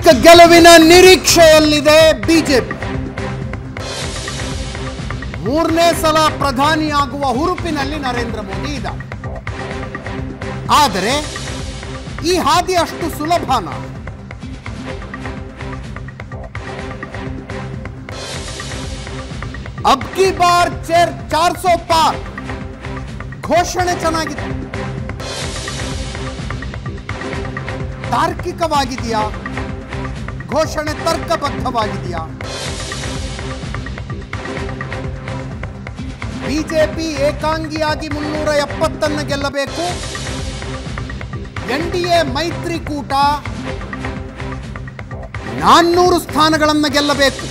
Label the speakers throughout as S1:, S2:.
S1: Hat trick ಗೆಲುವಿನ ನಿರೀಕ್ಷೆಯಲ್ಲಿದೆ BJP. ಮೂರನೇ ಸಲ ಪ್ರಧಾನಿಯಾಗುವ ಹುರುಪಿನಲ್ಲಿ ನರೇಂದ್ರ ಮೋದಿ ಇದ್ದಾರೆ. ಆದರೆ ಈ ಹಾದಿ ಅಷ್ಟು ಸುಲಭನ? ಅಬ್ ಕಿ ಬಾರ್ 400 ಪಾರ್ ಘೋಷಣೆ ಚೆನ್ನಾಗಿದೆ. ತಾರ್ಕಿಕವಾಗಿದೆಯಾ? ಘೋಷಣೆ ತರ್ಕಬದ್ಧವಾಗಿದೆಯಾ? ಬಿಜೆಪಿ ಏಕಾಂಗಿಯಾಗಿ 370 ಗೆಲ್ಲಬೇಕು. ಎನ್ಡಿಎ ಮೈತ್ರಿಕೂಟ 400 ಸ್ಥಾನಗಳನ್ನು ಗೆಲ್ಲಬೇಕು.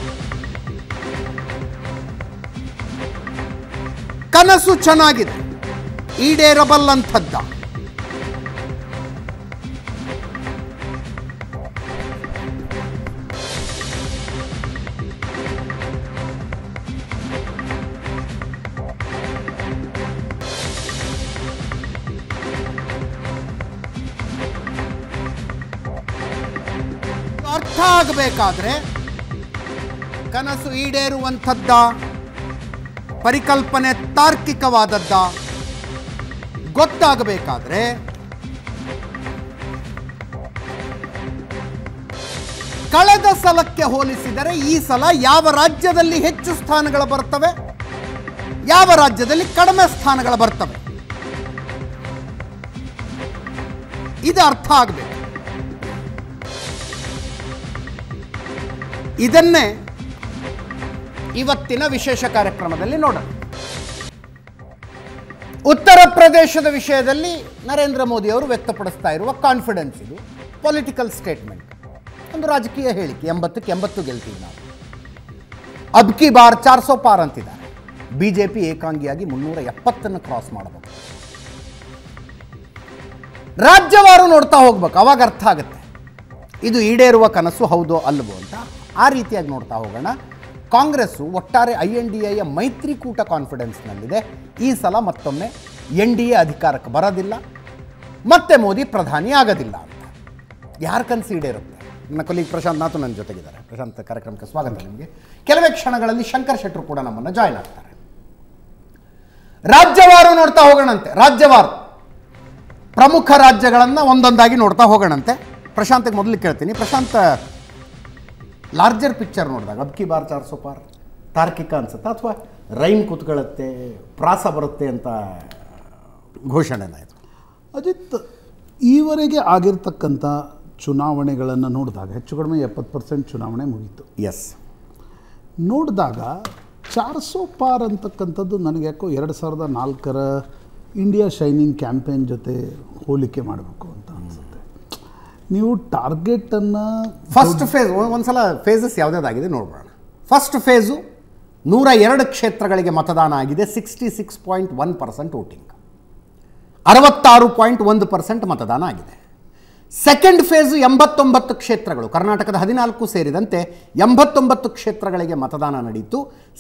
S1: ಕನಸು ಚೆನ್ನಾಗಿದೆ, ಈಡೇರಬಲ್ಲಂಥದ್ದ. ಅರ್ಥ ಆಗಬೇಕಾದ್ರೆ, ಕನಸು ಈಡೇರುವಂಥದ್ದ, ಪರಿಕಲ್ಪನೆ ತಾರ್ಕಿಕವಾದದ್ದ ಗೊತ್ತಾಗಬೇಕಾದ್ರೆ ಕಳೆದ ಸಲಕ್ಕೆ ಹೋಲಿಸಿದರೆ ಈ ಸಲ ಯಾವ ರಾಜ್ಯದಲ್ಲಿ ಹೆಚ್ಚು ಸ್ಥಾನಗಳು ಬರ್ತವೆ, ಯಾವ ರಾಜ್ಯದಲ್ಲಿ ಕಡಿಮೆ ಸ್ಥಾನಗಳು ಬರ್ತವೆ, ಇದು ಅರ್ಥ ಆಗಬೇಕು. ಇದನ್ನೇ ಇವತ್ತಿನ ವಿಶೇಷ ಕಾರ್ಯಕ್ರಮದಲ್ಲಿ ನೋಡೋಣ. ಉತ್ತರ ಪ್ರದೇಶದ ವಿಷಯದಲ್ಲಿ ನರೇಂದ್ರ ಮೋದಿ ಅವರು ವ್ಯಕ್ತಪಡಿಸ್ತಾ ಇರುವ ಕಾನ್ಫಿಡೆನ್ಸ್, ಇದು ಪೊಲಿಟಿಕಲ್ ಸ್ಟೇಟ್ಮೆಂಟ್, ಒಂದು ರಾಜಕೀಯ ಹೇಳಿಕೆ. 80ಕ್ಕೆ 80 ಗೆಲ್ತೀವಿ ನಾವು. ಅಬ್ ಕಿ ಬಾರ್ 400 ಪಾರ್ ಅಂತಿದ್ದಾರೆ. ಬಿಜೆಪಿ ಏಕಾಂಗಿಯಾಗಿ 370 ಕ್ರಾಸ್ ಮಾಡಬೇಕು. ರಾಜ್ಯವಾರು ನೋಡ್ತಾ ಹೋಗ್ಬೇಕು, ಅವಾಗ ಅರ್ಥ ಆಗುತ್ತೆ ಇದು ಈಡೇರುವ ಕನಸು ಹೌದೋ ಅಲ್ವೋ ಅಂತ. ಆ ರೀತಿಯಾಗಿ ನೋಡ್ತಾ ಹೋಗೋಣ. ಕಾಂಗ್ರೆಸ್ಸು ಒಟ್ಟಾರೆ INDAಯ ಮೈತ್ರಿಕೂಟ ಕಾನ್ಫಿಡೆನ್ಸ್ನಲ್ಲಿದೆ. ಈ ಸಲ ಮತ್ತೊಮ್ಮೆ NDA ಅಧಿಕಾರಕ್ಕೆ ಬರೋದಿಲ್ಲ, ಮತ್ತೆ ಮೋದಿ ಪ್ರಧಾನಿ ಆಗೋದಿಲ್ಲ ಅಂತ. ಯಾರು ಕನಸು ಈಡೇರುತ್ತೆ? ನನ್ನ ಕೊಲೀಗ್ ಪ್ರಶಾಂತ್ ನಾಥು ನನ್ನ ಜೊತೆಗಿದ್ದಾರೆ. ಪ್ರಶಾಂತ್, ಕಾರ್ಯಕ್ರಮಕ್ಕೆ ಸ್ವಾಗತ ನಿಮಗೆ. ಕೆಲವೇ ಕ್ಷಣಗಳಲ್ಲಿ ಶಂಕರ್ ಶೆಟ್ಟರು ಕೂಡ ನಮ್ಮನ್ನು ಜಾಯ್ನ್ ಆಗ್ತಾರೆ. ರಾಜ್ಯವಾರು ನೋಡ್ತಾ ಹೋಗೋಣಂತೆ. ರಾಜ್ಯವಾರು ಪ್ರಮುಖ ರಾಜ್ಯಗಳನ್ನು ಒಂದೊಂದಾಗಿ ನೋಡ್ತಾ ಹೋಗೋಣಂತೆ. ಪ್ರಶಾಂತ್ಗೆ ಮೊದಲು ಕೇಳ್ತೀನಿ. ಪ್ರಶಾಂತ್, ಲಾರ್ಜರ್ ಪಿಕ್ಚರ್ ನೋಡಿದಾಗ ಅಬ್ ಕಿ ಬಾರ್ 400 ಪಾರ್ ತಾರ್ಕಿಕ ಅನ್ಸುತ್ತಾ, ಅಥವಾ ರೈಮ್ ಕೂತ್ಕೊಳ್ಳುತ್ತೆ, ಪ್ರಾಸ ಬರುತ್ತೆ ಅಂತ ಘೋಷಣೆನ ಇದು?
S2: ಅಜಿತ್, ಈವರೆಗೆ ಆಗಿರ್ತಕ್ಕಂಥ ಚುನಾವಣೆಗಳನ್ನು ನೋಡಿದಾಗ ಹೆಚ್ಚು ಕಡಿಮೆ 70% ಚುನಾವಣೆ ಮುಗೀತು.
S1: ಎಸ್.
S2: ನೋಡಿದಾಗ 400 ಪಾರ್ ಅಂತಕ್ಕಂಥದ್ದು ನನಗೆ ಯಾಕೋ 2004ರ ಇಂಡಿಯಾ ಶೈನಿಂಗ್ ಕ್ಯಾಂಪೇನ್ ಜೊತೆ ಹೋಲಿಕೆ ಮಾಡಬೇಕು ಅಂತ ಅನಿಸುತ್ತೆ. ನೀವು ಟಾರ್ಗೆಟನ್ನು
S1: ಫಸ್ಟ್ ಫೇಸ್, ಒಂದ್ಸಲ ಫೇಸಸ್ ಯಾವುದಾಗಿದೆ ನೋಡೋಣ. ಫಸ್ಟ್ ಫೇಸು 102 ಕ್ಷೇತ್ರಗಳಿಗೆ ಮತದಾನ ಆಗಿದೆ. 66.1% ವೋಟಿಂಗ್, 66.1% ಮತದಾನ ಆಗಿದೆ. ಸೆಕೆಂಡ್ ಫೇಸು 89 ಕ್ಷೇತ್ರಗಳು, ಕರ್ನಾಟಕದ 14 ಸೇರಿದಂತೆ 89 ಕ್ಷೇತ್ರಗಳಿಗೆ ಮತದಾನ ನಡೀತು.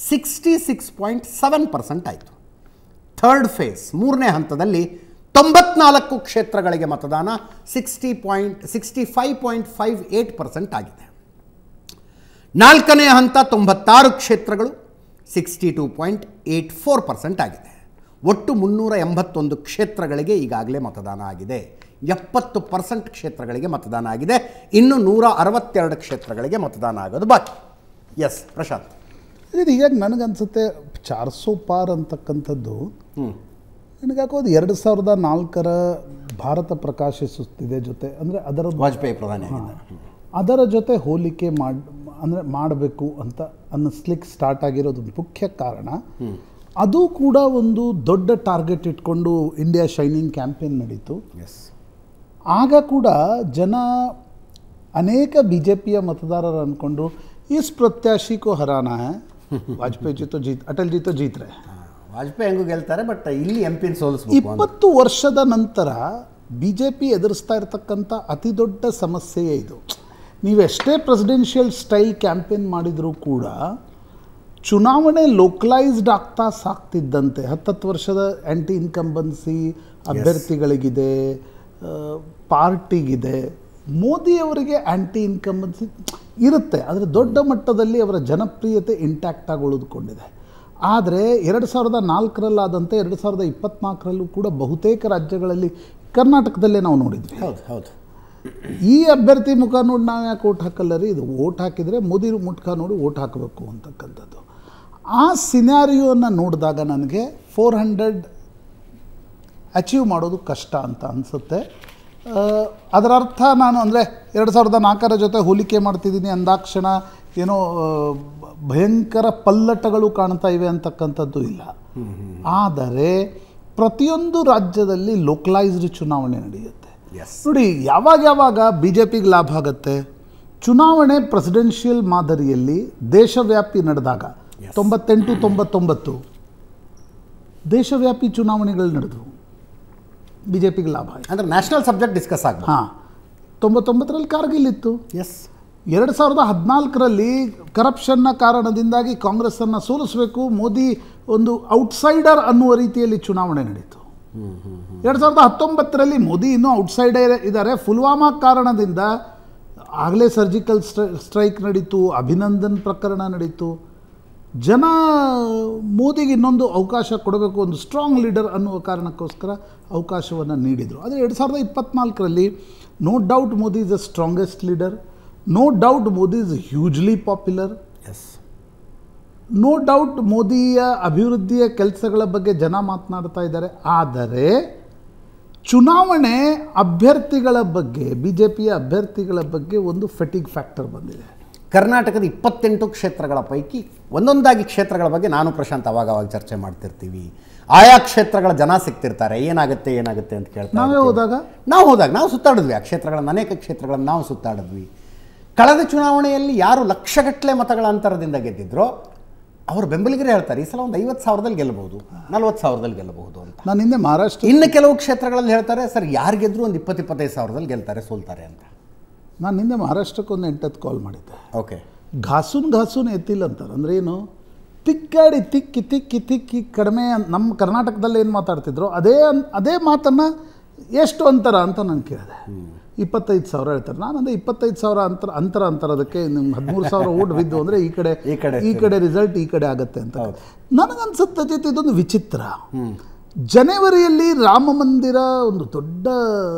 S1: 66.7% ಆಯಿತು. ಥರ್ಡ್ ಫೇಸ್, ಮೂರನೇ ಹಂತದಲ್ಲಿ 94 ಕ್ಷೇತ್ರಗಳಿಗೆ ಮತದಾನ, 65.58% ಆಗಿದೆ. ನಾಲ್ಕನೇ ಹಂತ 96 ಕ್ಷೇತ್ರಗಳು, 62.84% ಆಗಿದೆ. ಒಟ್ಟು 381 ಕ್ಷೇತ್ರಗಳಿಗೆ ಈಗಾಗಲೇ ಮತದಾನ ಆಗಿದೆ. 70% ಕ್ಷೇತ್ರಗಳಿಗೆ ಮತದಾನ ಆಗಿದೆ. ಇನ್ನು 162 ಕ್ಷೇತ್ರಗಳಿಗೆ ಮತದಾನ ಆಗೋದು ಬಾಕಿ. ಎಸ್ ಪ್ರಶಾಂತ್,
S2: ಇದು ಹೀಗಾಗಿ ನನಗನ್ಸುತ್ತೆ 400 ಪಾರ್ ಅಂತಕ್ಕಂಥದ್ದು ನನಗಾಕೋದು 2004ರ ಭಾರತ ಪ್ರಕಾಶಿಸುತ್ತಿದೆ ಜೊತೆ, ಅಂದರೆ ಅದರ
S1: ವಾಜಪೇಯಿ ಪ್ರಧಾನಿ
S2: ಅದರ ಜೊತೆ ಹೋಲಿಕೆ ಮಾಡಬೇಕು ಅಂತ ಅನ್ನಿಸ್ಲಿಕ್ಕೆ ಸ್ಟಾರ್ಟ್ ಆಗಿರೋದು ಮುಖ್ಯ ಕಾರಣ. ಅದು ಕೂಡ ಒಂದು ದೊಡ್ಡ ಟಾರ್ಗೆಟ್ ಇಟ್ಕೊಂಡು ಇಂಡಿಯಾ ಶೈನಿಂಗ್ ಕ್ಯಾಂಪೇನ್ ನಡೀತು.
S1: ಎಸ್.
S2: ಆಗ ಕೂಡ ಜನ ಅನೇಕ BJPಯ ಮತದಾರರು ಅಂದ್ಕೊಂಡ್ರು, ಇಸ್ ಪ್ರತ್ಯಾಶಿ ಕೋ ಹರಾನ ಹೈ, ವಾಜಪೇಯಿ ಜಿ ತೋ ಜೀತ್, ಅಟಲ್ ಜಿ ತೋ ಜೀತ್ ರಹೆ.
S1: ವಾಜಪೇಯಿ ಹೆಂಗೂ ಗೆಲ್ತಾರೆ, ಬಟ್ ಇಲ್ಲಿ MP ಸೋಲಿಸಬೇಕು.
S2: 20 ವರ್ಷದ ನಂತರ BJP ಎದುರಿಸ್ತಾ ಇರತಕ್ಕಂಥ ಅತಿ ದೊಡ್ಡ ಸಮಸ್ಯೆಯೇ ಇದು. ನೀವೆಷ್ಟೇ ಪ್ರೆಸಿಡೆನ್ಷಿಯಲ್ ಸ್ಟೈಲ್ ಕ್ಯಾಂಪೇನ್ ಮಾಡಿದರೂ ಕೂಡ ಚುನಾವಣೆ ಲೋಕಲೈಸ್ಡ್ ಆಗ್ತಾ ಸಾಕ್ತಿದ್ದಂತೆ 10 ವರ್ಷದ ಆ್ಯಂಟಿ ಇನ್ಕಂಬನ್ಸಿ ಅಭ್ಯರ್ಥಿಗಳಿಗಿದೆ, ಪಾರ್ಟಿಗಿದೆ, ಮೋದಿಯವರಿಗೆ ಆ್ಯಂಟಿ ಇನ್ಕಂಬನ್ಸಿ ಇರುತ್ತೆ, ಆದರೆ ದೊಡ್ಡ ಮಟ್ಟದಲ್ಲಿ ಅವರ ಜನಪ್ರಿಯತೆ ಇಂಟ್ಯಾಕ್ಟ್ ಆಗಿ ಉಳಿದುಕೊಂಡಿದೆ. ಆದರೆ 2004ರಲ್ಲಾದಂತೆ 2024ರಲ್ಲೂ ಕೂಡ ಬಹುತೇಕ ರಾಜ್ಯಗಳಲ್ಲಿ, ಕರ್ನಾಟಕದಲ್ಲೇ ನಾವು ನೋಡಿದ್ವಿ.
S1: ಹೌದು ಹೌದು.
S2: ಈ ಅಭ್ಯರ್ಥಿ ಮುಖ ನೋಡಿ ನಾವು ಯಾಕೆ ಓಟ್ ಹಾಕಲ್ಲ ರೀ, ಇದು ಓಟ್ ಹಾಕಿದರೆ ಮೋದಿ ಮುಖ ನೋಡಿ ಓಟ್ ಹಾಕಬೇಕು ಅಂತಕ್ಕಂಥದ್ದು. ಆ ಸಿನಾರಿಯೋನ ನೋಡಿದಾಗ ನನಗೆ 400 ಅಚೀವ್ ಮಾಡೋದು ಕಷ್ಟ ಅಂತ ಅನಿಸುತ್ತೆ. ಅದರ ಅರ್ಥ ನಾನು ಅಂದರೆ 2004ರ ಜೊತೆ ಹೋಲಿಕೆ ಮಾಡ್ತಿದ್ದೀನಿ ಅಂದಾಕ್ಷಣ ಏನೋ ಭಯಂಕರ ಪಲ್ಲಟಗಳು ಕಾಣ್ತಾ ಇವೆ ಅಂತಕ್ಕಂಥದ್ದು ಇಲ್ಲ. ಆದರೆ ಪ್ರತಿಯೊಂದು ರಾಜ್ಯದಲ್ಲಿ ಲೋಕಲೈಸ್ಡ್ ಚುನಾವಣೆ ನಡೆಯುತ್ತೆ. ನೋಡಿ, ಯಾವಾಗ ಬಿ ಜೆ ಪಿಗೆ ಲಾಭ ಆಗುತ್ತೆ, ಚುನಾವಣೆ ಪ್ರೆಸಿಡೆನ್ಷಿಯಲ್ ಮಾದರಿಯಲ್ಲಿ ದೇಶವ್ಯಾಪಿ ನಡೆದಾಗ 98-99 ದೇಶವ್ಯಾಪಿ ಚುನಾವಣೆಗಳು ನಡೆದವು, ಬಿ ಜೆ ಪಿಗೆ ಲಾಭ ಆಯಿತು.
S1: ಅಂದರೆ ನ್ಯಾಷನಲ್ ಸಬ್ಜೆಕ್ಟ್ ಡಿಸ್ಕಸ್ ಆಗ.
S2: ಹಾಂ, 99ರಲ್ಲಿ ಕಾರ್ಗಿಲ್ ಇತ್ತು.
S1: ಎಸ್.
S2: 2014ರಲ್ಲಿ ಕರಪ್ಷನ್ನ ಕಾರಣದಿಂದಾಗಿ ಕಾಂಗ್ರೆಸ್ಸನ್ನು ಸೋಲಿಸಬೇಕು, ಮೋದಿ ಒಂದು ಔಟ್ಸೈಡರ್ ಅನ್ನುವ ರೀತಿಯಲ್ಲಿ ಚುನಾವಣೆ ನಡೀತು. 2019ರಲ್ಲಿ ಮೋದಿ ಇನ್ನೂ ಔಟ್ಸೈಡರ್ ಇದ್ದಾರೆ. ಪುಲ್ವಾಮಾ ಕಾರಣದಿಂದ ಆಗಲೇ ಸರ್ಜಿಕಲ್ ಸ್ಟ್ರೈಕ್ ನಡೀತು, ಅಭಿನಂದನ್ ಪ್ರಕರಣ ನಡೀತು. ಜನ ಮೋದಿಗೆ ಇನ್ನೊಂದು ಅವಕಾಶ ಕೊಡಬೇಕು, ಒಂದು ಸ್ಟ್ರಾಂಗ್ ಲೀಡರ್ ಅನ್ನುವ ಕಾರಣಕ್ಕೋಸ್ಕರ ಅವಕಾಶವನ್ನು ನೀಡಿದರು. ಆದರೆ 2024ರಲ್ಲಿ no doubt Modi is the strongest leader, no doubt Modi is hugely popular.
S1: Yes.
S2: No doubt ಮೋದಿಯ ಅಭಿವೃದ್ಧಿಯ ಕೆಲಸಗಳ ಬಗ್ಗೆ ಜನ ಮಾತನಾಡ್ತಾ ಇದ್ದಾರೆ. ಆದರೆ ಚುನಾವಣೆ ಅಭ್ಯರ್ಥಿಗಳ ಬಗ್ಗೆ, ಬಿ ಜೆ ಪಿಯ ಅಭ್ಯರ್ಥಿಗಳ ಬಗ್ಗೆ ಒಂದು ಫೆಟಿಗ್ ಫ್ಯಾಕ್ಟರ್ ಬಂದಿದೆ.
S1: ಕರ್ನಾಟಕದ 28 ಕ್ಷೇತ್ರಗಳ ಪೈಕಿ ಒಂದೊಂದಾಗಿ ಕ್ಷೇತ್ರಗಳ ಬಗ್ಗೆ ನಾನು ಪ್ರಶಾಂತ್ ಅವಾಗ ಚರ್ಚೆ ಮಾಡ್ತಿರ್ತೀವಿ. ಆಯಾ ಕ್ಷೇತ್ರಗಳ ಜನ ಸಿಗ್ತಿರ್ತಾರೆ, ಏನಾಗುತ್ತೆ ಅಂತ ಕೇಳ್ತಾರೆ. ನಾವು ಹೋದಾಗ ನಾವು ಸುತ್ತಾಡಿದ್ವಿ ಆ ಕ್ಷೇತ್ರಗಳನ್ನು, ಅನೇಕ ಕ್ಷೇತ್ರಗಳನ್ನು ನಾವು ಸುತ್ತಾಡಿದ್ವಿ. ಕಳೆದ ಚುನಾವಣೆಯಲ್ಲಿ ಯಾರು ಲಕ್ಷಗಟ್ಟಲೆ ಮತಗಳ ಅಂತರದಿಂದ ಗೆದ್ದಿದ್ರೋ ಅವರು ಬೆಂಬಲಿಗರೇ ಹೇಳ್ತಾರೆ ಈ ಸಲ ಒಂದು 50,000ದಲ್ಲಿ ಗೆಲ್ಲಬಹುದು, 40,000ದಲ್ಲಿ ಗೆಲ್ಲಬಹುದು ಅಂತ.
S2: ನಾನು ಹಿಂದೆ ಮಹಾರಾಷ್ಟ್ರ,
S1: ಇನ್ನು ಕೆಲವು ಕ್ಷೇತ್ರಗಳಲ್ಲಿ ಹೇಳ್ತಾರೆ ಸರ್ ಯಾರು ಗೆದ್ರು ಒಂದು 20-25,000ದಲ್ಲಿ ಗೆಲ್ತಾರೆ, ಸೋಲ್ತಾರೆ ಅಂತ.
S2: ನಾನು ಹಿಂದೆ ಮಹಾರಾಷ್ಟ್ರಕ್ಕೆ ಒಂದು 8 ಕಾಲ್ ಮಾಡಿದ್ದೆ.
S1: ಓಕೆ.
S2: ಘಾಸೂನ್ ಎತ್ತಿಲ್ಲ ಅಂತಾರೆ. ಅಂದ್ರೆ ಏನು, ತಿಕ್ಕಾಡಿ ತಿಕ್ಕಿ ಕಡಿಮೆ. ನಮ್ಮ ಕರ್ನಾಟಕದಲ್ಲಿ ಏನು ಮಾತಾಡ್ತಿದ್ರು ಅದೇ ಮಾತನ್ನು ಎಷ್ಟು ಅಂತರ ಅಂತ ನಾನು ಕೇಳಿದೆ. 25,000 ಹೇಳ್ತಾರೆ. ನಾನು ಅಂದರೆ 25,000 ಅಂತರ ಅದಕ್ಕೆ ನಿಮ್ಗೆ 13,000 ಓಟ್ ಬಿದ್ದು ಅಂದರೆ ಈ ಕಡೆ ರಿಸಲ್ಟ್ ಈ ಕಡೆ ಆಗುತ್ತೆ ಅಂತ ನನಗನ್ಸುತ್ತೆ. ಜೊತೆ ಇದೊಂದು ವಿಚಿತ್ರ. ಜನವರಿಯಲ್ಲಿ ರಾಮ ಮಂದಿರ ಒಂದು ದೊಡ್ಡ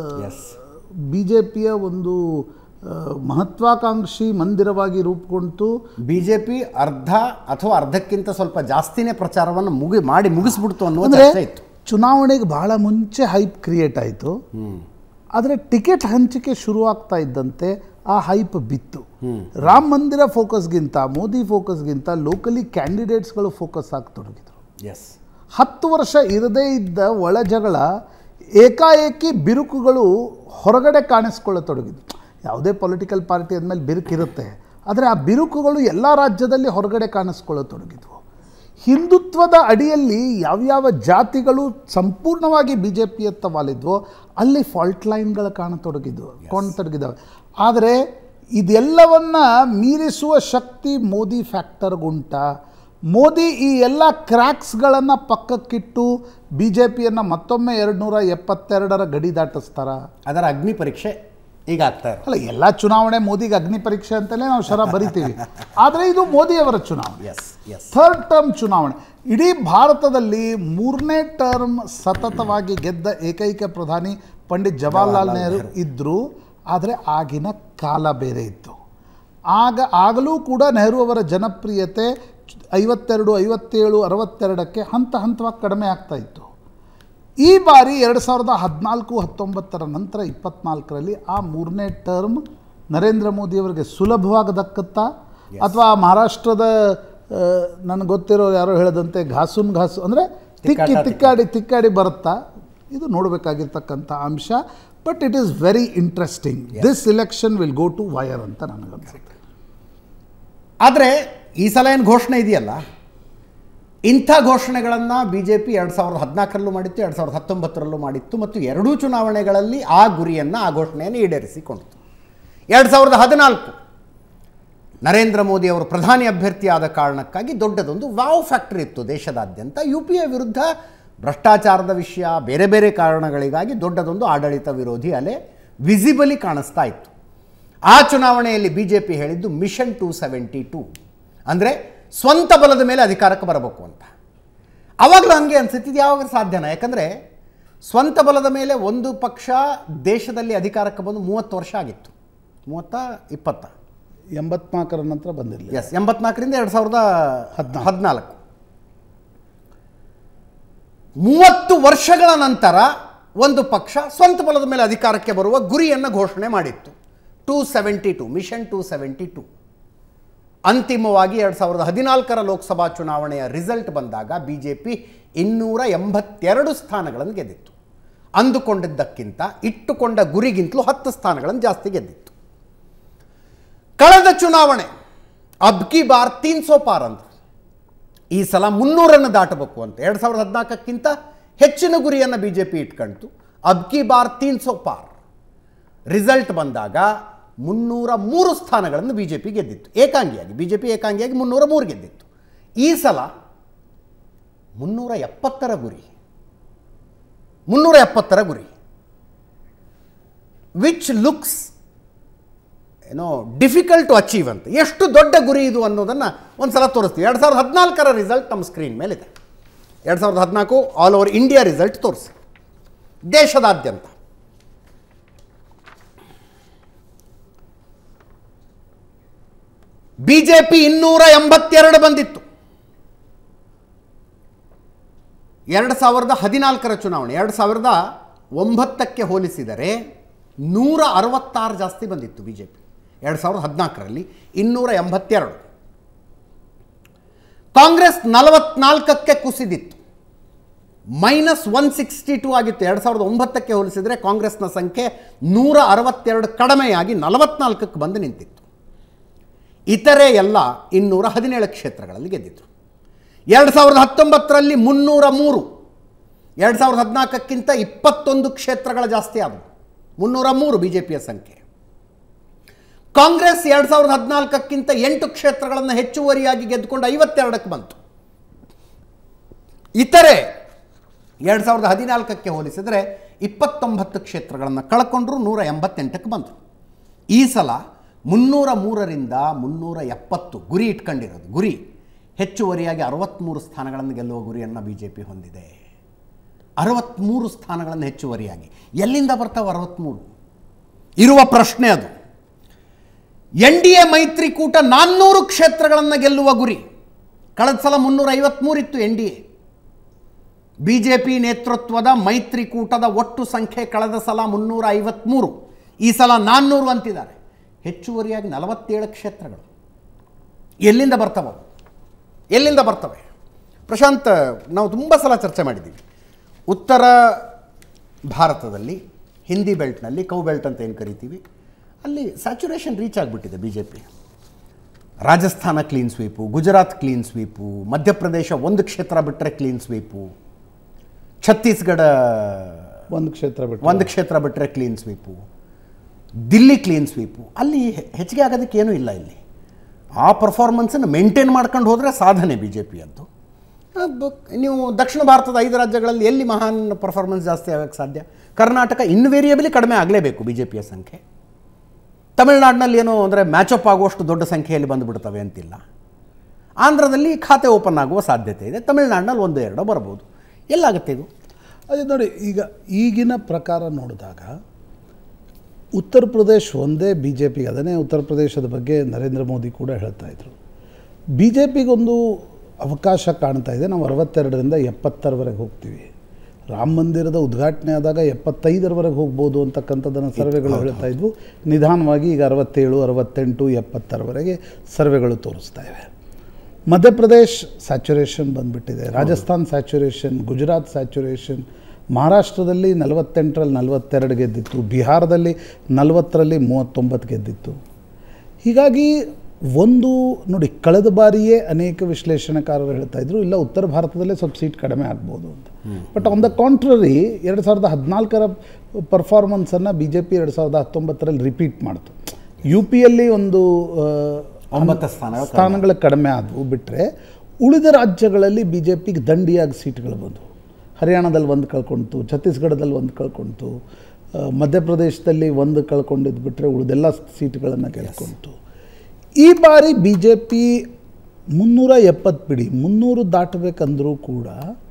S2: ಬಿ ಜೆ ಪಿಯ ಒಂದು ಮಹತ್ವಾಕಾಂಕ್ಷಿ ಮಂದಿರವಾಗಿ ರೂಪುಗೊಂಡು
S1: ಬಿಜೆಪಿ ಅರ್ಧ ಅಥವಾ ಅರ್ಧಕ್ಕಿಂತ ಸ್ವಲ್ಪ ಜಾಸ್ತಿನೇ ಪ್ರಚಾರವನ್ನು ಮುಗಿಸ್ಬಿಡ್ತು ಅನ್ನೋ ಇತ್ತು.
S2: ಚುನಾವಣೆಗೆ ಬಹಳ ಮುಂಚೆ ಹೈಪ್ ಕ್ರಿಯೇಟ್ ಆಯಿತು. ಆದರೆ ಟಿಕೆಟ್ ಹಂಚಿಕೆ ಶುರುವಾಗ್ತಾ ಇದ್ದಂತೆ ಆ ಹೈಪ್ ಬಿತ್ತು. ರಾಮ ಮಂದಿರ ಫೋಕಸ್ಗಿಂತ, ಮೋದಿ ಫೋಕಸ್ಗಿಂತ ಲೋಕಲಿ ಕ್ಯಾಂಡಿಡೇಟ್ಸ್ಗಳು ಫೋಕಸ್ ಆಗತೊಡಗಿದ್ರು. 10 ವರ್ಷ ಇರದೇ ಇದ್ದ ಒಳಜಗಳ ಏಕಾಏಕಿ ಬಿರುಕುಗಳು ಹೊರಗಡೆ ಕಾಣಿಸ್ಕೊಳ್ಳತೊಡಗಿದ್ವು. ಯಾವುದೇ ಪೊಲಿಟಿಕಲ್ ಪಾರ್ಟಿ ಅಂದಮೇಲೆ ಬಿರುಕಿರುತ್ತೆ, ಆದರೆ ಆ ಬಿರುಕುಗಳು ಎಲ್ಲ ರಾಜ್ಯದಲ್ಲಿ ಹೊರಗಡೆ ಕಾಣಿಸ್ಕೊಳ್ಳತೊಡಗಿದ್ವು. ಹಿಂದುತ್ವದ ಅಡಿಯಲ್ಲಿ ಯಾವ್ಯಾವ ಜಾತಿಗಳು ಸಂಪೂರ್ಣವಾಗಿ ಬಿ ಜೆ ಪಿಯತ್ತ ವಾಲಿದ್ವೋ ಅಲ್ಲಿ ಫಾಲ್ಟ್ ಲೈನ್ಗಳು ಕಾಣತೊಡಗಿದ್ದಾವೆ. ಆದರೆ ಇದೆಲ್ಲವನ್ನ ಮೀರಿಸುವ ಶಕ್ತಿ ಮೋದಿ ಫ್ಯಾಕ್ಟರ್ಗುಂಟ. ಮೋದಿ ಈ ಎಲ್ಲ ಕ್ರ್ಯಾಕ್ಸ್ಗಳನ್ನು ಪಕ್ಕಕ್ಕಿಟ್ಟು ಬಿ ಜೆ ಪಿಯನ್ನು ಮತ್ತೊಮ್ಮೆ 272ರ ಗಡಿ ದಾಟಿಸ್ತಾರ.
S1: ಅದರ ಅಗ್ನಿ ಪರೀಕ್ಷೆ ಈಗ ಆಗ್ತಾ
S2: ಅಲ್ಲ, ಎಲ್ಲ ಚುನಾವಣೆ ಮೋದಿಗೆ ಅಗ್ನಿ ಪರೀಕ್ಷೆ ಅಂತಲೇ ನಾವು ಶರ ಬರಿತೀವಿ. ಆದರೆ ಇದು ಮೋದಿಯವರ ಚುನಾವಣೆ, 3rd ಟರ್ಮ್ ಚುನಾವಣೆ. ಇಡೀ ಭಾರತದಲ್ಲಿ 3ನೇ ಟರ್ಮ್ ಸತತವಾಗಿ ಗೆದ್ದ ಏಕೈಕ ಪ್ರಧಾನಿ ಪಂಡಿತ್ ಜವಾಹರ್ಲಾಲ್ ನೆಹರು ಇದ್ದರು. ಆದರೆ ಆಗಿನ ಕಾಲ ಬೇರೆ ಇತ್ತು. ಆಗಲೂ ಕೂಡ ನೆಹರು ಅವರ ಜನಪ್ರಿಯತೆ 52, 57, 62ಕ್ಕೆ ಹಂತವಾಗಿ ಕಡಿಮೆ ಆಗ್ತಾ ಇತ್ತು. ಈ ಬಾರಿ 2014-19ರ ನಂತರ 24ರಲ್ಲಿ ಆ 3ನೇ ಟರ್ಮ್ ನರೇಂದ್ರ ಮೋದಿಯವರಿಗೆ ಸುಲಭವಾಗಿ ದಕ್ಕತ್ತಾ, ಅಥವಾ ಮಹಾರಾಷ್ಟ್ರದ ನನಗೆ ಗೊತ್ತಿರೋ ಯಾರೋ ಹೇಳದಂತೆ ಘಾಸು ಅಂದರೆ ತಿಕ್ಕಾಡಿ ಬರುತ್ತಾ, ಇದು ನೋಡಬೇಕಾಗಿರ್ತಕ್ಕಂಥ ಅಂಶ. But it is very interesting. This election will go to wire ಅಂತ ನನಗನ್ಸುತ್ತೆ.
S1: ಆದರೆ ಈ ಸಲ ಏನು ಘೋಷಣೆ ಇದೆಯಲ್ಲ, ಇಂಥ ಘೋಷಣೆಗಳನ್ನು ಬಿ ಜೆ ಪಿ 2014ರಲ್ಲೂ ಮಾಡಿತ್ತು, 2019ರಲ್ಲೂ ಮಾಡಿತ್ತು, ಮತ್ತು ಎರಡೂ ಚುನಾವಣೆಗಳಲ್ಲಿ ಆ ಗುರಿಯನ್ನು, ಆ ಘೋಷಣೆಯನ್ನು ಈಡೇರಿಸಿಕೊಂಡಿತು. 2014 ನರೇಂದ್ರ ಮೋದಿ ಅವರು ಪ್ರಧಾನಿ ಅಭ್ಯರ್ಥಿಯಾದ ಕಾರಣಕ್ಕಾಗಿ ದೊಡ್ಡದೊಂದು ವಾವ್ ಫ್ಯಾಕ್ಟರಿ ಇತ್ತು ದೇಶದಾದ್ಯಂತ. ಯು ಪಿ ಎ ವಿರುದ್ಧ ಭ್ರಷ್ಟಾಚಾರದ ವಿಷಯ, ಬೇರೆ ಬೇರೆ ಕಾರಣಗಳಿಗಾಗಿ ದೊಡ್ಡದೊಂದು ಆಡಳಿತ ವಿರೋಧಿ ಅಲೆ ವಿಸಿಬಲಿ ಕಾಣಿಸ್ತಾ ಇತ್ತು. ಆ ಚುನಾವಣೆಯಲ್ಲಿ BJP ಹೇಳಿದ್ದು ಮಿಷನ್ 272, ಅಂದರೆ ಸ್ವಂತ ಬಲದ ಮೇಲೆ ಅಧಿಕಾರಕ್ಕೆ ಬರಬೇಕು ಅಂತ. ಆವಾಗಲೂ ಹಂಗೆ ಅನಿಸುತ್ತೆ, ಇದು ಯಾವಾಗ ಸಾಧ್ಯನಾ? ಯಾಕಂದರೆ ಸ್ವಂತ ಬಲದ ಮೇಲೆ ಒಂದು ಪಕ್ಷ ದೇಶದಲ್ಲಿ ಅಧಿಕಾರಕ್ಕೆ ಬಂದು 30 ವರ್ಷ ಆಗಿತ್ತು. 30-20
S2: 84 ನಂತರ ಬಂದಿರಲಿಲ್ಲ.
S1: ಎಸ್, 84ರಿಂದ 2014. 30 ವರ್ಷಗಳ ನಂತರ ಒಂದು ಪಕ್ಷ ಸ್ವಂತ ಬಲದ ಮೇಲೆ ಅಧಿಕಾರಕ್ಕೆ ಬರುವ ಗುರಿಯನ್ನು ಘೋಷಣೆ ಮಾಡಿತ್ತು. 272, ಮಿಷನ್ 272. ಅಂತಿಮವಾಗಿ 2014ರ ಲೋಕಸಭಾ ಚುನಾವಣೆಯ ರಿಸಲ್ಟ್ ಬಂದಾಗ BJP 282 ಸ್ಥಾನಗಳನ್ನು ಗೆದ್ದಿತ್ತು. ಅಂದುಕೊಂಡಿದ್ದಕ್ಕಿಂತ ಇಟ್ಟುಕೊಂಡ ಗುರಿಗಿಂತಲೂ 10 ಸ್ಥಾನಗಳನ್ನು ಜಾಸ್ತಿ ಗೆದ್ದಿತ್ತು. ಕಳೆದ ಚುನಾವಣೆ ಅಬ್ಕಿ ಬಾರ್ 300 ಪಾರ್ ಅಂದರು. ಈ ಸಲ 300 ದಾಟಬೇಕು ಅಂತ 2014ಕ್ಕಿಂತ ಹೆಚ್ಚಿನ ಗುರಿಯನ್ನು BJP ಇಟ್ಕೊಳ್ತು. ಅಬ್ಕಿ ಬಾರ್ 300 ಪಾರ್. ರಿಸಲ್ಟ್ ಬಂದಾಗ 303 ಸ್ಥಾನಗಳನ್ನು BJP ಗೆದ್ದಿತ್ತು ಏಕಾಂಗಿಯಾಗಿ. BJP ಏಕಾಂಗಿಯಾಗಿ 303 ಗೆದ್ದಿತ್ತು. ಈ ಸಲ 370ರ ಗುರಿ, 370ರ ಗುರಿ, which looks difficult to achieve ಅಂತ. ಎಷ್ಟು ದೊಡ್ಡ ಗುರಿ ಇದು ಅನ್ನೋದನ್ನು ಒಂದು ಸಲ ತೋರಿಸ್ತೀವಿ. 2014ರ ರಿಸಲ್ಟ್ ನಮ್ಮ ಸ್ಕ್ರೀನ್ ಮೇಲಿದೆ. 2014 ಆಲ್ ಓವರ್ ಇಂಡಿಯಾ ರಿಸಲ್ಟ್ ತೋರಿಸಿ. ದೇಶದಾದ್ಯಂತ BJP 282 ಬಂದಿತ್ತು. 2014ರ ಚುನಾವಣೆ 2009ಕ್ಕೆ ಹೋಲಿಸಿದರೆ 166 ಜಾಸ್ತಿ ಬಂದಿತ್ತು BJP. 2014ರಲ್ಲಿ 282. ಕಾಂಗ್ರೆಸ್ 44ಕ್ಕೆ ಕುಸಿದಿತ್ತು, -162 ಆಗಿತ್ತು. 2009ಕ್ಕೆ ಹೋಲಿಸಿದರೆ ಕಾಂಗ್ರೆಸ್ನ ಸಂಖ್ಯೆ 162 ಕಡಿಮೆಯಾಗಿ 44ಕ್ಕೆ ಬಂದು ನಿಂತಿತ್ತು. ಇತರೆ ಎಲ್ಲ 217 ಕ್ಷೇತ್ರಗಳಲ್ಲಿ ಗೆದ್ದಿತ್ತು. 2019ರಲ್ಲಿ 303, 2014ಕ್ಕಿಂತ 21 ಕ್ಷೇತ್ರಗಳ ಜಾಸ್ತಿ ಆದವು. 303 BJPಯ ಸಂಖ್ಯೆ. ಕಾಂಗ್ರೆಸ್ 2014ಕ್ಕಿಂತ 8 ಕ್ಷೇತ್ರಗಳನ್ನು ಹೆಚ್ಚುವರಿಯಾಗಿ ಗೆದ್ದುಕೊಂಡು 52ಕ್ಕೆ ಬಂತು. ಇತರೆ 2014ಕ್ಕೆ ಹೋಲಿಸಿದರೆ 29 ಕ್ಷೇತ್ರಗಳನ್ನು ಕಳ್ಕೊಂಡ್ರು 188ಕ್ಕೆ ಬಂತು. ಈ ಸಲ 303ರಿಂದ 370 ಗುರಿ ಇಟ್ಕೊಂಡಿರೋದು. ಗುರಿ ಹೆಚ್ಚುವರಿಯಾಗಿ 63 ಸ್ಥಾನಗಳನ್ನು ಗೆಲ್ಲುವ ಗುರಿಯನ್ನು BJP ಹೊಂದಿದೆ. 63 ಸ್ಥಾನಗಳನ್ನು ಹೆಚ್ಚುವರಿಯಾಗಿ ಎಲ್ಲಿಂದ ಬರ್ತಾವೆ 63? ಇರುವ ಪ್ರಶ್ನೆ ಅದು. NDA ಮೈತ್ರಿಕೂಟ 400 ಕ್ಷೇತ್ರಗಳನ್ನು ಗೆಲ್ಲುವ ಗುರಿ. ಕಳೆದ ಸಲ 353 ಇತ್ತು NDA. BJP ನೇತೃತ್ವದ ಮೈತ್ರಿಕೂಟದ ಒಟ್ಟು ಸಂಖ್ಯೆ ಕಳೆದ ಸಲ 353, ಈ ಸಲ 400 ಅಂತಿದ್ದಾರೆ. ಹೆಚ್ಚುವರಿಯಾಗಿ 47 ಕ್ಷೇತ್ರಗಳು. ಎಲ್ಲಿಂದ ಬರ್ತವೆ? ಎಲ್ಲಿಂದ ಬರ್ತವೆ? ಪ್ರಶಾಂತ್, ನಾವು ತುಂಬ ಸಲ ಚರ್ಚೆ ಮಾಡಿದ್ದೀವಿ. ಉತ್ತರ ಭಾರತದಲ್ಲಿ ಹಿಂದಿ ಬೆಲ್ಟ್ನಲ್ಲಿ, ಕೌ ಬೆಲ್ಟ್ ಅಂತ ಏನು ಕರಿತೀವಿ, ಅಲ್ಲಿ ಸ್ಯಾಚುರೇಷನ್ ರೀಚ್ ಆಗಿಬಿಟ್ಟಿದೆ BJP. Rajasthan clean sweep, Gujarat clean sweep, Madhya Pradesh 1 ಕ್ಷೇತ್ರ ಬಿಟ್ಟರೆ ಕ್ಲೀನ್ ಸ್ವೀಪು, ಛತ್ತೀಸ್ಗಢ
S2: 1
S1: ಕ್ಷೇತ್ರ ಬಿಟ್ಟರೆ clean sweep, Delhi clean sweep. ಅಲ್ಲಿ ಹೆಚ್ಚಿಗೆ ಆಗೋದಕ್ಕೇನೂ ಇಲ್ಲ. ಇಲ್ಲಿ ಆ ಪರ್ಫಾರ್ಮೆನ್ಸನ್ನು ಮೇಂಟೈನ್ ಮಾಡ್ಕೊಂಡು ಹೋದರೆ ಸಾಧನೆ BJPಯದ್ದು. ನೀವು ದಕ್ಷಿಣ ಭಾರತದ 5 ರಾಜ್ಯಗಳಲ್ಲಿ ಎಲ್ಲಿ ಮಹಾನ್ ಪರ್ಫಾರ್ಮೆನ್ಸ್ ಜಾಸ್ತಿ ಆಗೋಕ್ಕೆ ಸಾಧ್ಯ? ಕರ್ನಾಟಕ ಇನ್ವೇರಿಯಬಲಿ ಕಡಿಮೆ ಆಗಲೇಬೇಕು BJPಯ ಸಂಖ್ಯೆ. ತಮಿಳುನಾಡಿನಲ್ಲಿ ಏನೋ ಅಂದರೆ ಮ್ಯಾಚಪ್ ಆಗುವಷ್ಟು ದೊಡ್ಡ ಸಂಖ್ಯೆಯಲ್ಲಿ ಬಂದುಬಿಡ್ತವೆ ಅಂತಿಲ್ಲ. ಆಂಧ್ರದಲ್ಲಿ ಖಾತೆ ಓಪನ್ ಆಗುವ ಸಾಧ್ಯತೆ ಇದೆ. ತಮಿಳುನಾಡಿನಲ್ಲಿ 1-2 ಬರ್ಬೋದು. ಎಲ್ಲಾಗುತ್ತೆ ಇದು?
S2: ಅದೇ ನೋಡಿ, ಈಗ ಈಗಿನ ಪ್ರಕಾರ ನೋಡಿದಾಗ ಉತ್ತರ ಪ್ರದೇಶ ಒಂದೇ BJP. ಅದನ್ನೇ ಉತ್ತರ ಪ್ರದೇಶದ ಬಗ್ಗೆ ನರೇಂದ್ರ ಮೋದಿ ಕೂಡ ಹೇಳ್ತಾ ಇದ್ರು. BJPಗೊಂದು ಅವಕಾಶ ಕಾಣ್ತಾ ಇದೆ. ನಾವು 62ರಿಂದ 70ರವರೆಗೆ ಹೋಗ್ತೀವಿ. ರಾಮ ಮಂದಿರದ ಉದ್ಘಾಟನೆ ಆದಾಗ 75ರವರೆಗೆ ಹೋಗ್ಬೋದು ಅಂತಕ್ಕಂಥದ್ದನ್ನು ಸರ್ವೆಗಳು ಹೇಳ್ತಾ ಇದ್ವು. ನಿಧಾನವಾಗಿ ಈಗ 67, 68, 70ರವರೆಗೆ ಸರ್ವೆಗಳು ತೋರಿಸ್ತಾ ಇವೆ. ಮಧ್ಯಪ್ರದೇಶ್ ಸ್ಯಾಚುರೇಷನ್ ಬಂದುಬಿಟ್ಟಿದೆ, ರಾಜಸ್ಥಾನ್ ಸ್ಯಾಚುರೇಷನ್, ಗುಜರಾತ್ ಸ್ಯಾಚುರೇಷನ್, ಮಹಾರಾಷ್ಟ್ರದಲ್ಲಿ 48ರಲ್ಲಿ 42 ಗೆದ್ದಿತ್ತು, ಬಿಹಾರದಲ್ಲಿ 40ರಲ್ಲಿ 39 ಗೆದ್ದಿತ್ತು. ಹೀಗಾಗಿ ಒಂದು ನೋಡಿ, ಕಳೆದ ಬಾರಿಯೇ ಅನೇಕ ವಿಶ್ಲೇಷಣೆಕಾರರು ಹೇಳ್ತಾ ಇದ್ರು ಇಲ್ಲ ಉತ್ತರ ಭಾರತದಲ್ಲೇ ಸ್ವಲ್ಪ ಸೀಟ್ ಕಡಿಮೆ ಆಗ್ಬೋದು ಅಂತ. ಬಟ್ ಆನ್ ದ ಕಾಂಟ್ರರಿ 2014ರ ಪರ್ಫಾರ್ಮೆನ್ಸನ್ನು BJP 2019ರಲ್ಲಿ ರಿಪೀಟ್ ಮಾಡ್ತು. UPಯಲ್ಲಿ ಒಂದು
S1: 9
S2: ಸ್ಥಾನಗಳು ಕಡಿಮೆ ಆದವು. ಬಿಟ್ಟರೆ ಉಳಿದ ರಾಜ್ಯಗಳಲ್ಲಿ BJPಗೆ ದಂಡಿಯಾಗಿ ಸೀಟ್ಗಳು ಬಂದವು. ಹರಿಯಾಣದಲ್ಲಿ 1 ಕಳ್ಕೊಳ್ತು, ಛತ್ತೀಸ್ಗಢದಲ್ಲಿ 1 ಕಳ್ಕೊಳ್ತು, ಮಧ್ಯಪ್ರದೇಶದಲ್ಲಿ ಒಂದು ಕಳ್ಕೊಂಡಿದ್ದು ಬಿಟ್ಟರೆ ಉಳಿದೆಲ್ಲ ಸೀಟ್ಗಳನ್ನು ಗೆಲ್ಕೊಂತು. ಈ ಬಾರಿ ಬಿ ಜೆ ಪಿ 370 ಬಿಡಿ 300 ದಾಟಬೇಕಂದ್ರೂ ಕೂಡ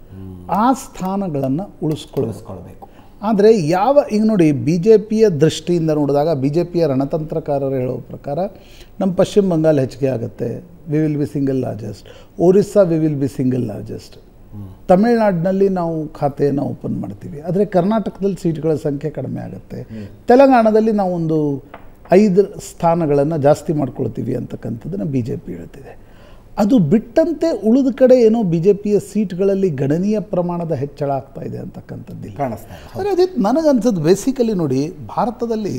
S2: ಆ ಸ್ಥಾನಗಳನ್ನು ಉಳಿಸ್ಕೊಳ್ಬೇಕು. ಆದರೆ ಈಗ ನೋಡಿ ಬಿ ಜೆ ಪಿಯ ದೃಷ್ಟಿಯಿಂದ ನೋಡಿದಾಗ ಬಿ ಜೆ ಪಿಯ ರಣತಂತ್ರಕಾರರು ಹೇಳೋ ಪ್ರಕಾರ ನಮ್ಮ ಪಶ್ಚಿಮ ಬಂಗಾಳ ಹೆಚ್ಚಿಗೆ ಆಗುತ್ತೆ, we will be single largest. Orissa we will be single largest. ತಮಿಳ್ನಾಡಿನಲ್ಲಿ ನಾವು ಖಾತೆಯನ್ನು ಓಪನ್ ಮಾಡ್ತೀವಿ, ಆದರೆ ಕರ್ನಾಟಕದಲ್ಲಿ ಸೀಟ್ಗಳ ಸಂಖ್ಯೆ ಕಡಿಮೆ ಆಗುತ್ತೆ. ತೆಲಂಗಾಣದಲ್ಲಿ ನಾವು ಒಂದು 5 ಸ್ಥಾನಗಳನ್ನು ಜಾಸ್ತಿ ಮಾಡ್ಕೊಳ್ತೀವಿ ಅಂತಕ್ಕಂಥದ್ದನ್ನು ಬಿ ಜೆ ಪಿ ಹೇಳ್ತಿದೆ. ಅದು ಬಿಟ್ಟಂತೆ ಉಳಿದ ಕಡೆ ಏನೋ ಬಿ ಜೆ ಪಿಯ ಸೀಟ್ಗಳಲ್ಲಿ ಗಣನೀಯ ಪ್ರಮಾಣದ ಹೆಚ್ಚಳ ಆಗ್ತಾ ಇದೆ ಅಂತಕ್ಕಂಥದ್ದಿಲ್ಲ ಆದರೆ ಅದೇ ನನಗನ್ಸೋದು ಬೇಸಿಕಲಿ ನೋಡಿ ಭಾರತದಲ್ಲಿ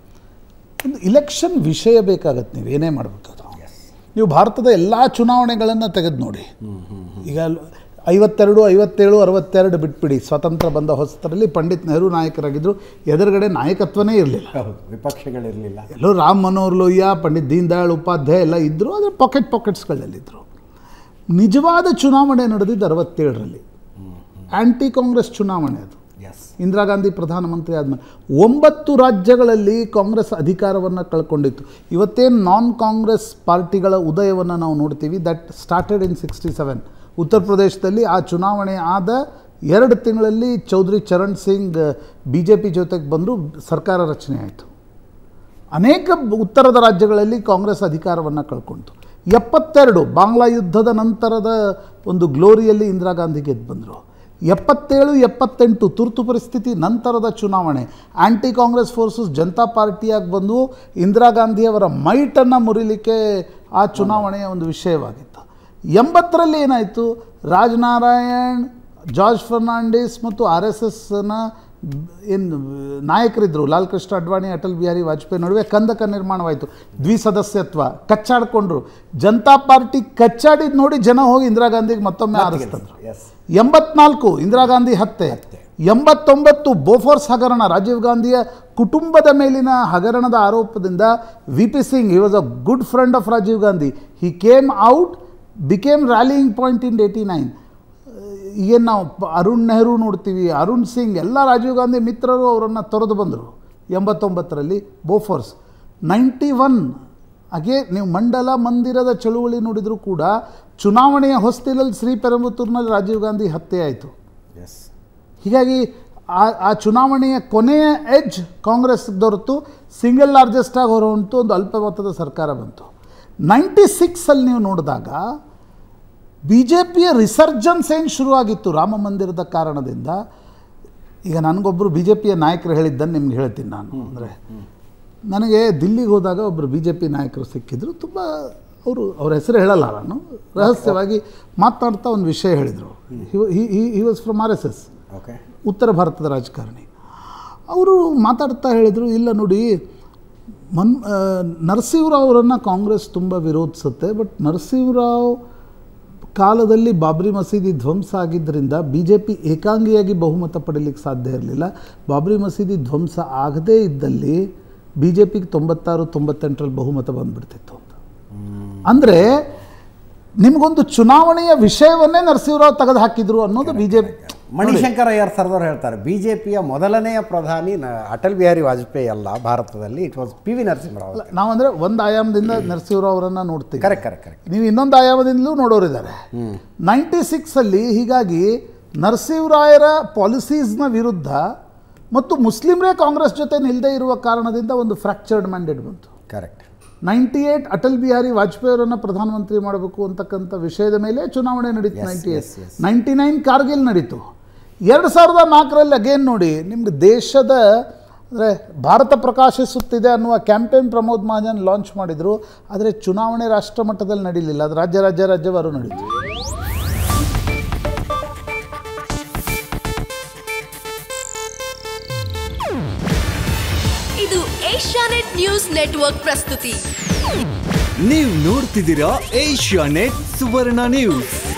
S2: ಒಂದು ಇಲೆಕ್ಷನ್ ವಿಷಯ ಬೇಕಾಗತ್ತೆ. ನೀವು ಏನೇ ಮಾಡಬೇಕಾದ್ರು ನೀವು ಭಾರತದ ಎಲ್ಲ ಚುನಾವಣೆಗಳನ್ನು ತೆಗೆದು ನೋಡಿ. ಈಗ 52, 57, 62 ಬಿಟ್ಬಿಡಿ. ಸ್ವಾತಂತ್ರ್ಯ ಬಂದ ಹೊಸತರಲ್ಲಿ ಪಂಡಿತ್ ನೆಹರು ನಾಯಕರಾಗಿದ್ದರು, ಎದುರುಗಡೆ ನಾಯಕತ್ವನೇ ಇರಲಿಲ್ಲ,
S1: ವಿಪಕ್ಷಗಳಿರಲಿಲ್ಲ.
S2: ಎಲ್ಲೋ ರಾಮ್ ಮನೋಹರ್ ಲೋಹಿಯಾ, ಪಂಡಿತ್ ದೀನ್ ದಯಾಳ್ ಉಪಾಧ್ಯಾಯ ಎಲ್ಲ ಇದ್ದರು, ಆದರೆ ಪಾಕೆಟ್ಸ್ಗಳಲ್ಲಿದ್ದರು. ನಿಜವಾದ ಚುನಾವಣೆ ನಡೆದಿದ್ದು 67ರಲ್ಲಿ, ಆ್ಯಂಟಿ ಕಾಂಗ್ರೆಸ್ ಚುನಾವಣೆ. ಅದು ಇಂದಿರಾ ಗಾಂಧಿ ಪ್ರಧಾನಮಂತ್ರಿ ಆದಮೇಲೆ 9 ರಾಜ್ಯಗಳಲ್ಲಿ ಕಾಂಗ್ರೆಸ್ ಅಧಿಕಾರವನ್ನು ಕಳ್ಕೊಂಡಿತ್ತು. ಇವತ್ತೇನು ನಾನ್ ಕಾಂಗ್ರೆಸ್ ಪಾರ್ಟಿಗಳ ಉದಯವನ್ನು ನಾವು ನೋಡ್ತೀವಿ, ದಟ್ ಸ್ಟಾರ್ಟೆಡ್ ಇನ್ 67. ಉತ್ತರ ಪ್ರದೇಶದಲ್ಲಿ ಆ ಚುನಾವಣೆ ಆದ 2 ತಿಂಗಳಲ್ಲಿ Chaudhary Charan Singh B J P ಜೊತೆಗೆ ಬಂದು ಸರ್ಕಾರ ರಚನೆ ಆಯಿತು. ಅನೇಕ ಉತ್ತರದ ರಾಜ್ಯಗಳಲ್ಲಿ ಕಾಂಗ್ರೆಸ್ ಅಧಿಕಾರವನ್ನು ಕಳ್ಕೊಳ್ತು. 72 ಬಾಂಗ್ಲಾ ಯುದ್ಧದ ನಂತರದ ಒಂದು ಗ್ಲೋರಿಯಲ್ಲಿ ಇಂದಿರಾ ಗಾಂಧಿ ಗೆದ್ದು ಬಂದರು. 77, 78 ತುರ್ತು ಪರಿಸ್ಥಿತಿ ನಂತರದ ಚುನಾವಣೆ, ಆ್ಯಂಟಿ ಕಾಂಗ್ರೆಸ್ ಫೋರ್ಸಸ್ ಜನತಾ ಪಾರ್ಟಿಯಾಗಿ ಬಂದು ಇಂದಿರಾ ಗಾಂಧಿಯವರ ಮೈಟನ್ನು ಮುರಿಲಿಕ್ಕೆ ಆ ಚುನಾವಣೆಯ ಒಂದು ವಿಷಯವಾಗಿತ್ತು. 80ರಲ್ಲಿ ಏನಾಯಿತು, ರಾಜನಾರಾಯಣ್, ಜಾರ್ಜ್ ಫರ್ನಾಂಡಿಸ್ ಮತ್ತು RSSನ ಏನು ನಾಯಕರಿದ್ದರು, ಲಾಲ್ ಕೃಷ್ಣ ಅಡ್ವಾಣಿ, ಅಟಲ್ ಬಿಹಾರಿ ವಾಜಪೇಯಿ ನಡುವೆ ಕಂದಕ ನಿರ್ಮಾಣವಾಯಿತು. ದ್ವಿಸದಸ್ಯತ್ವ ಕಚ್ಚಾಡಿಕೊಂಡ್ರು. ಜನತಾ ಪಾರ್ಟಿ ಕಚ್ಚಾಡಿದ್ದು ನೋಡಿ ಜನ ಹೋಗಿ ಇಂದಿರಾ ಗಾಂಧಿಗೆ ಮತ್ತೊಮ್ಮೆ ಆರಿಸ್ತಂದ್ರು. 84 ಇಂದಿರಾ ಗಾಂಧಿ ಹತ್ಯೆ. 89 ಬೋಫೋರ್ಸ್ ಹಗರಣ, ರಾಜೀವ್ ಗಾಂಧಿಯ ಕುಟುಂಬದ ಮೇಲಿನ ಹಗರಣದ ಆರೋಪದಿಂದ VP Singh, he was a good friend of Rajiv Gandhi, he came out, became rallying point in 89. ಏನು ನಾವು ಅರುಣ್ ನೆಹರು ನೋಡ್ತೀವಿ, ಅರುಣ್ ಸಿಂಗ್, ಎಲ್ಲ ರಾಜೀವ್ ಗಾಂಧಿ ಮಿತ್ರರು ಅವರನ್ನು ತೊರೆದು ಬಂದರು 89ರಲ್ಲಿ ಬೋಫೋರ್ಸ್. 91 ಹಾಗೆ ನೀವು ಮಂಡಲ ಮಂದಿರದ ಚಳುವಳಿ ನೋಡಿದರೂ ಕೂಡ ಚುನಾವಣೆಯ ಹೊಸ್ತಿಲಲ್ಲಿ ಶ್ರೀಪೆರಂಬತ್ತೂರಿನಲ್ಲಿ ರಾಜೀವ್ ಗಾಂಧಿ ಹತ್ಯೆ ಆಯಿತು. ಹೀಗಾಗಿ ಆ ಚುನಾವಣೆಯ ಕೊನೆಯ ಎಡ್ಜ್ ಕಾಂಗ್ರೆಸ್ ದೊರೆತು ಸಿಂಗಲ್ ಲಾರ್ಜೆಸ್ಟ್ ಆಗಿ ಹೊರಹೊಂಟು ಒಂದು ಅಲ್ಪಮತದ ಸರ್ಕಾರ ಬಂತು. 96ಅಲ್ಲಿ ನೀವು ನೋಡಿದಾಗ ಬಿ ಜೆ ಪಿಯ ರಿಸರ್ಜನ್ಸ್ ಏನು ಶುರುವಾಗಿತ್ತು ರಾಮ ಮಂದಿರದ ಕಾರಣದಿಂದ. ಈಗ ನನಗೊಬ್ಬರು ಬಿ ಜೆ ಪಿಯ ನಾಯಕರು ಹೇಳಿದ್ದನ್ನು ನಿಮ್ಗೆ ಹೇಳ್ತೀನಿ ನಾನು. ಅಂದರೆ ನನಗೆ ದಿಲ್ಲಿಗೆ ಹೋದಾಗ ಒಬ್ಬರು ಬಿ ಜೆ ಪಿ ನಾಯಕರು ಸಿಕ್ಕಿದ್ರು. ತುಂಬ ಅವ್ರ ಹೆಸರು ಹೇಳಲ್ಲ, ನಾನು ರಹಸ್ಯವಾಗಿ ಮಾತನಾಡ್ತಾ ಒಂದು ವಿಷಯ ಹೇಳಿದರು. ಹಿ ವಾಸ್ ಫ್ರಮ್ RSS, ಉತ್ತರ ಭಾರತದ ರಾಜಕಾರಣಿ. ಅವರು ಮಾತಾಡ್ತಾ ಹೇಳಿದರು, ಇಲ್ಲ ನೋಡಿ ನರಸಿಂಹರಾವ್ ಅವರನ್ನು ಕಾಂಗ್ರೆಸ್ ತುಂಬ ವಿರೋಧಿಸುತ್ತೆ, ಬಟ್ ನರಸಿಂಹರಾವ್ ಕಾಲದಲ್ಲಿ ಬಾಬ್ರಿ ಮಸೀದಿ ಧ್ವಂಸ ಆಗಿದ್ದರಿಂದ ಬಿ ಜೆ ಪಿ ಏಕಾಂಗಿಯಾಗಿ ಬಹುಮತ ಪಡೀಲಿಕ್ಕೆ ಸಾಧ್ಯ ಇರಲಿಲ್ಲ. ಬಾಬ್ರಿ ಮಸೀದಿ ಧ್ವಂಸ ಆಗದೇ ಇದ್ದಲ್ಲಿ ಬಿ ಜೆ ಪಿಗೆ 96, 98ರಲ್ಲಿ ಬಹುಮತ ಬಂದುಬಿಡ್ತಿತ್ತು ಅಂತ. ಅಂದರೆ ನಿಮಗೊಂದು ಚುನಾವಣೆಯ ವಿಷಯವನ್ನೇ ನರಸಿಂಹರಾವ್ ತೆಗೆದು ಹಾಕಿದ್ರು ಅನ್ನೋದು B J P.
S1: Manishankar Aiyar Sardar ಹೇಳ್ತಾರೆ, ಬಿ ಜೆ ಪಿಯ ಮೊದಲನೆಯ ಪ್ರಧಾನಿ ಅಟಲ್ ಬಿಹಾರಿ ವಾಜಪೇಯಿ ಅಲ್ಲ ಭಾರತದಲ್ಲಿ, ಇಟ್ ವಾಸ್ PV ನರಸಿಂಹರಾವ್.
S2: ನಾವಂದರೆ ಒಂದು ಆಯಾಮದಿಂದ ನರಸಿಂಹರಾವ್ ಅವರನ್ನು ನೋಡ್ತೀವಿ,
S1: ಕರೆಕ್ಟ್. ನೀವು
S2: ಇನ್ನೊಂದು ಆಯಾಮದಿಂದಲೂ ನೋಡೋರಿದ್ದಾರೆ. 96ಅಲ್ಲಿ ಹೀಗಾಗಿ ನರಸಿಂಹರಾಯರ ಪಾಲಿಸೀಸ್ನ ವಿರುದ್ಧ ಮತ್ತು ಮುಸ್ಲಿಮರೇ ಕಾಂಗ್ರೆಸ್ ಜೊತೆ ನಿಲ್ಲದೇ ಇರುವ ಕಾರಣದಿಂದ ಒಂದು ಫ್ರ್ಯಾಕ್ಚರ್ಡ್ ಮ್ಯಾಂಡೇಟ್ ಬಂತು.
S1: ಕರೆಕ್ಟ್.
S2: 98 ಅಟಲ್ ಬಿಹಾರಿ ವಾಜಪೇಯಿ ಅವರನ್ನು ಪ್ರಧಾನಮಂತ್ರಿ ಮಾಡಬೇಕು ಅಂತಕ್ಕಂಥ ವಿಷಯದ ಮೇಲೆ ಚುನಾವಣೆ ನಡೀತು. 98, 99 ಕಾರ್ಗಿಲ್ ನಡೀತು. 2004ರಲ್ಲಿ ಅಗೇನ್ ನೋಡಿ, ನಿಮ್ಗೆ ದೇಶದ ಅಂದರೆ ಭಾರತ ಪ್ರಕಾಶಿಸುತ್ತಿದೆ ಅನ್ನುವ ಕ್ಯಾಂಪೇನ್ ಪ್ರಮೋದ್ ಮಹಾಜನ್ ಲಾಂಚ್ ಮಾಡಿದರು. ಆದರೆ ಚುನಾವಣೆ ರಾಷ್ಟ್ರ ಮಟ್ಟದಲ್ಲಿ ನಡೀಲಿಲ್ಲ, ಅದು ರಾಜ್ಯವಾರು ನಡೀತು.
S3: ಇದು ಏಷ್ಯಾನೆಟ್ ನ್ಯೂಸ್ ನೆಟ್ವರ್ಕ್ ಪ್ರಸ್ತುತಿ.
S4: ನೀವು ನೋಡ್ತಿದ್ದೀರಾ ಏಷ್ಯಾನೆಟ್ ಸುವರ್ಣ ನ್ಯೂಸ್.